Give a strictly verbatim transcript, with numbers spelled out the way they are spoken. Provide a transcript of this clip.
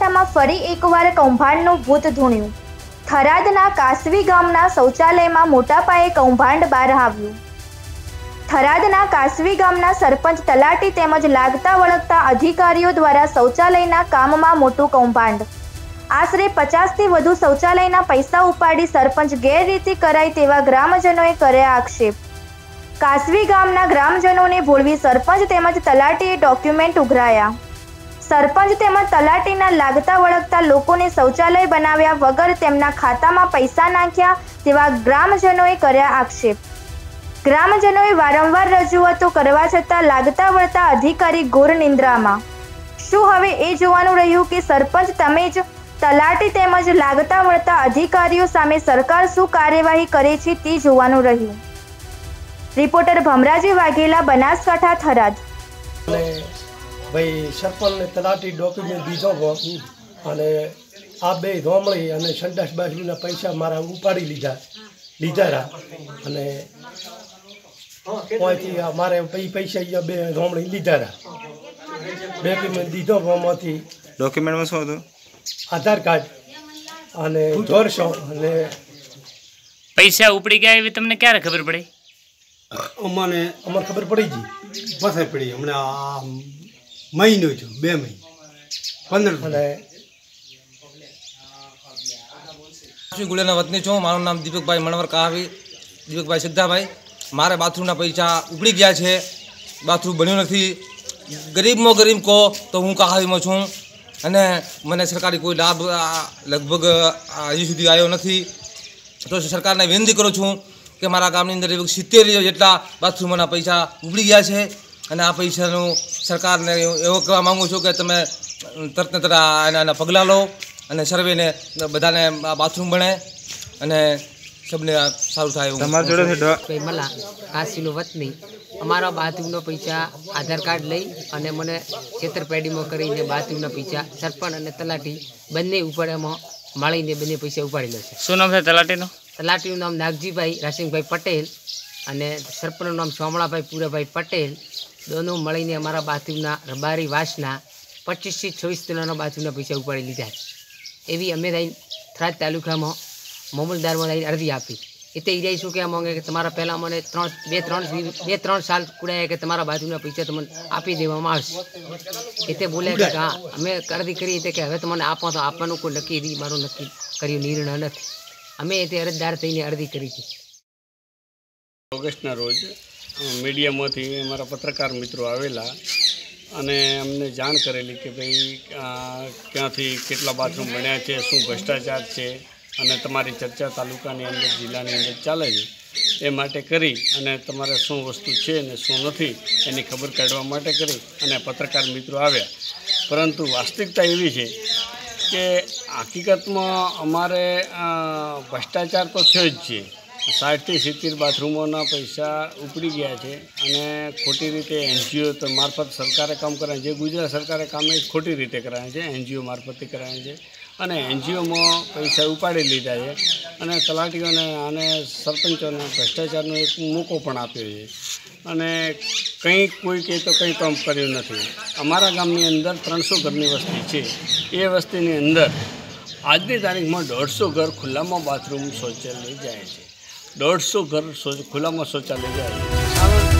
બનાસકાંઠામાં ફરી એકવાર કૌભાંડનું ભૂત ધૂણ્યું। થરાદના કાસવી ગામના શૌચાલયમાં મોટા પાયે કૌભાંડ બહાર આવ્યું। થરાદના કાસવી ગામના સરપંચ, તલાટી તેમજ લાગતા વળગતા અધિકારીઓ દ્વારા શૌચાલયના કામમાં મોટું કૌભાંડ। આશરે પચાસથી વધુ શૌચાલયના પૈસા ઉપાડી સરપંચ ગેરરીતિ કરાઈ તેવા ગ્રામજનોએ કર્યા આક્ષેપ। કાસવી ગામના ગ્રામજનોને ભોળવી સરપંચ તેમજ તલાટીએ ડોક્યુમેન્ટ ઉઘરાયા। સરપંચ તેમજ તલાટીના લાગતા વળગતા લોકોને શૌચાલય બનાવ્યા વગર તેમના ખાતામાં પૈસા નાખ્યા તેવા ગ્રામજનોએ કર્યા આક્ષેપ। ગ્રામજનોએ વારંવાર રજૂઆતો કરવા છતાં લાગતા વળગતા અધિકારી ઘોર નિંદ્રામાં। શું હવે એ જોવાનું રહ્યું કે સરપંચ તમે જ તલાટી તેમજ લાગતા વળગતા અધિકારીઓ સામે સરકાર શું કાર્યવાહી કરે છે તે જોવાનું રહ્યું। રિપોર્ટર ભમરાજી વાઘેલા, બનાસકાંઠા, થરાદ। ભાઈ સરપંચ ને તલાટી ડોક્યુમેન્ટ દીધો અને આ બે ધોમળી અને સંડાસ બાથરૂમના પૈસા મારા ઉપાડી લીધા લીધા અને ત્યાંથી મારે પૈસા બે ધોમળી લીધા ડોક્યુમેન્ટ દીધો એમાંથી। ડોક્યુમેન્ટમાં શું હતું? આધાર કાર્ડ અને જોરસો અને પૈસા ઉપડી ગયા એવી તમને ક્યારે ખબર પડી? અમને અમારે ખબર પડી ગઈ પાસે પડી હમણાં મહિનો છો બે મહિને પંદર અને ગુલેના વતની છું। મારું નામ દીપકભાઈ મણવર કાવી, દીપકભાઈ સિદ્ધાભાઈ। મારે બાથરૂમના પૈસા ઉપડી ગયા છે, બાથરૂમ બન્યું નથી। ગરીબમાં ગરીબ કહો તો હું કહાવીમાં છું અને મને સરકારી કોઈ લાભ લગભગ હજી સુધી આવ્યો નથી। તો સરકારને વિનંતી કરું છું કે મારા ગામની અંદર સિત્તેર જેટલા બાથરૂમોના પૈસા ઉપડી ગયા છે અને આ પૈસાનું સરકારને એવો કહેવા માગું છું કે તમે તરત ને તરત એના પગલાં લો અને સર્વેને બધાને બાથરૂમ બને અને સબને સારું થાય। તમારી જોડે મલા કાશીનો વતની અમારા બાથરૂમનો પૈસા આધાર કાર્ડ લઈ અને મને છેતરપેડીમાં કરીને બાથરૂમના પૈસા સરપંચ અને તલાટી બંને ઉપર એમાં મળીને બંને પૈસા ઉપાડી લે છે। શું નામ છે તલાટીનું? તલાટીનું નામ નાગજીભાઈ રાસિંગભાઈ પટેલ અને સરપંચનું નામ સોમણાભાઈ પૂરાભાઈ પટેલ। દોનો મળીને અમારા બાથરૂમના રબારી વાસના પચીસથી છવ્વીસ કિલોના બાથરૂમના પૈસા ઉપાડી લીધા છે। એવી અમે થરાદ તાલુકામાં મામલતદારમાં અરજી આપી। એટલે એ રહી શું કહેવા માંગે કે તમારા પહેલાં મને ત્રણ બે ત્રણ બે ત્રણ સાલ કુડાયા કે તમારા બાથરૂમના પૈસા તમને આપી દેવામાં આવશે। એટલે બોલ્યા કે હા અમે અરજી કરી હતી કે હવે તમને આપો તો આપવાનું કોઈ નક્કી મારું નક્કી કર્યું નિર્ણય નથી। અમે તે અરજદાર થઈને અરજી કરી હતી। ઓગસ્ટના રોજ મીડિયામાંથી અમારા પત્રકાર મિત્રો આવેલા અને અમને જાણ કરેલી કે ભાઈ ક્યાંથી કેટલા બાથરૂમ બન્યા છે, શું ભ્રષ્ટાચાર છે અને તમારી ચર્ચા તાલુકાની અંદર જિલ્લાની અંદર ચાલે છે એ માટે કરી અને તમારે શું વસ્તુ છે ને શું નથી એની ખબર કાઢવા માટે કરી અને પત્રકાર મિત્રો આવ્યા। પરંતુ વાસ્તવિકતા એવી છે કે હકીકતમાં અમારે ભ્રષ્ટાચાર તો થયો જ છે। સાઠથી સિત્તેર બાથરૂમોના પૈસા ઉપડી ગયા છે અને ખોટી રીતે એનજીઓ તો મારફત સરકારે કામ કરાય છે। ગુજરાત સરકારે કામ એ ખોટી રીતે કરાય છે, એનજીઓ મારફતથી કરાય છે અને એનજીઓમાં પૈસા ઉપાડી લીધા છે અને તલાટીઓને અને સરપંચોને ભ્રષ્ટાચારનો એક મોકો પણ આપ્યો છે અને કંઈ કોઈ કહે તો કંઈ કામ કર્યું નથી। અમારા ગામની અંદર ત્રણસો ઘરની વસ્તી છે, એ વસ્તીની અંદર આજની તારીખમાં દોઢસો ઘર ખુલ્લામાં બાથરૂમ શૌચાલય જાય છે, દોઢસો ઘર ખુલ્લામાં શૌચાલય જાય છે।